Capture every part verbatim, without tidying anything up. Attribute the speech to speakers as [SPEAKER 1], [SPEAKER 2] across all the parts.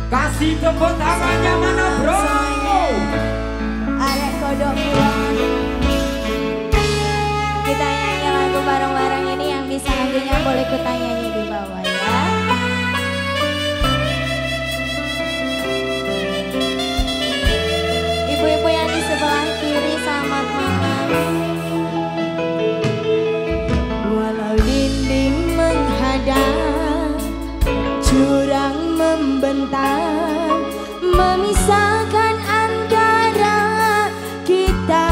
[SPEAKER 1] Kasih tepuk tangannya mana bro?
[SPEAKER 2] Arek kodok pulang. Kita nyanyi lagu bareng-bareng ini, yang bisa nantinya boleh kita nyanyi di bawah ya. Ibu-ibu yang di sebelah kiri, selamat malam. Walau dinding menghadang, jurang membentang, memisahkan antara kita.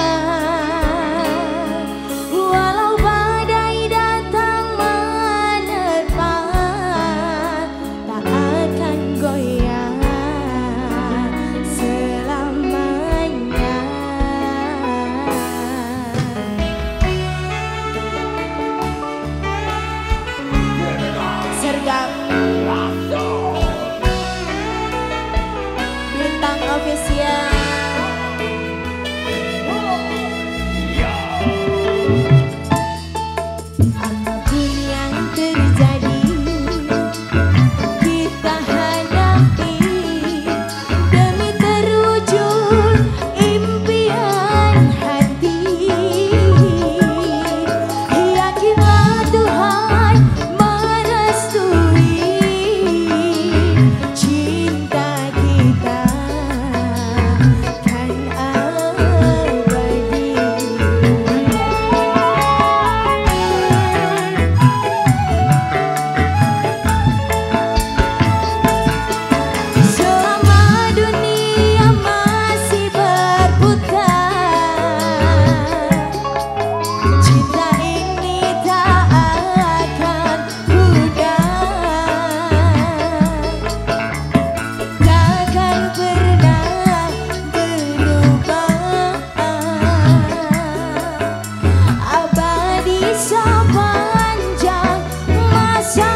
[SPEAKER 2] Walau badai datang menerpa, tak akan goyah selamanya. Sergap Bintang Official. Apapun yang terjadi, kita hadapi demi terwujud impian hati. Yakinlah Tuhan merestui cinta kita kan abadi. Selama dunia masih berputar, cinta ini tak akan pudar, takkan pernah berubah, abadi sepanjang masa.